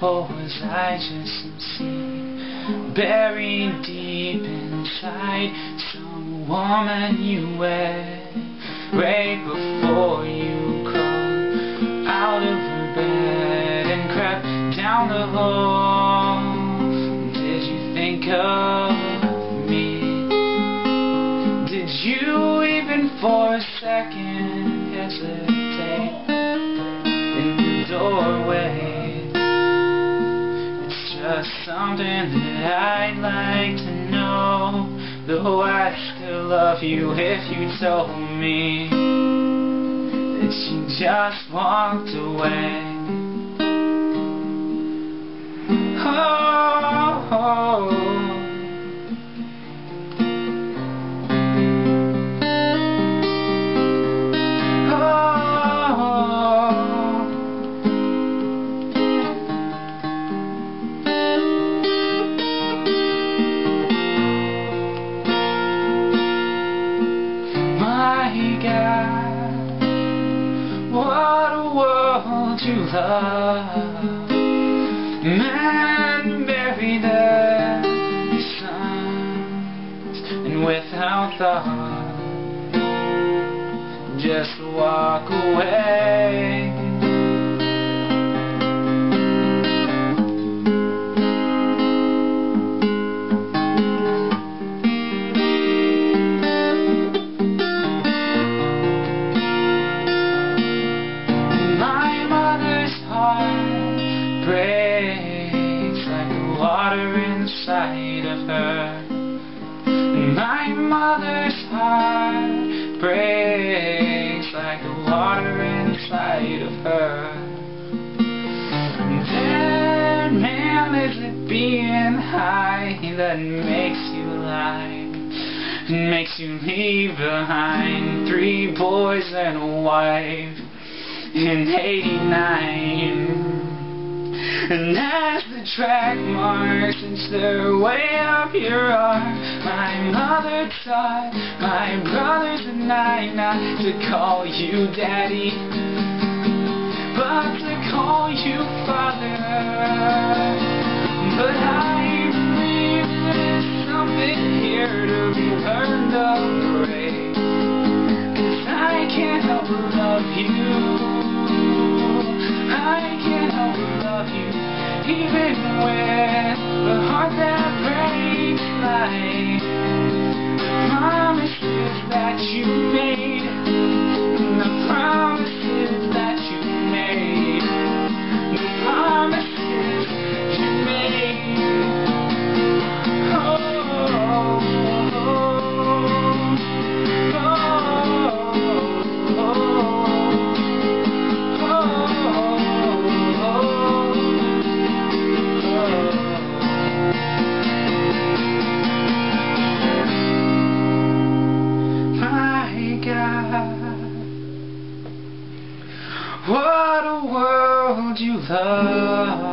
or was I just some seed buried deep inside some woman you wed right before you crawled out of her bed and crept down the hall? Did you think of me? Did you even for a second hesitate in the doorway? It's just something that I'd like to know, though I'd still love you if you told me that you just walked away. Oh, what a world you love. Men bury their sons, and without thought just walk away. Breaks like the water inside of her. My mother's heart breaks like the water inside of her. Dead man, is it being high that makes you lie and makes you leave behind 3 boys and a wife in '89? And as the track marks inch their way up your arm, my mother taught my brothers and I not to call you daddy, but to call you father. But I believe there's something here to be learned of the race, 'cause I can't help but love you. I can't help but love you, even with the heart that breaks like the promises that you made, the promises that you made, the promises you made. Oh, oh, oh, oh, oh. What a world you love.